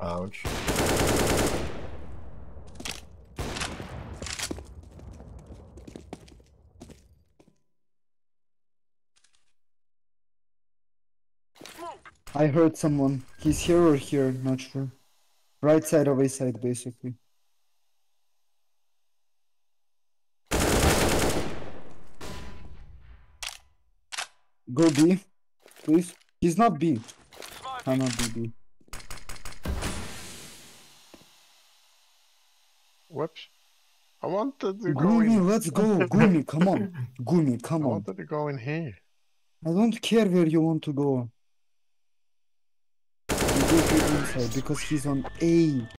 Ouch. I heard someone. He's here or here, not sure. Right side of A side, basically. Go B, please. He's not B. Cannot be B. Whoops. I wanted to go Gumi, in. let's go. Gumi, come on. Gumi, I come on. wanted to go in here. I don't care where you want to go. You go to inside because he's on A.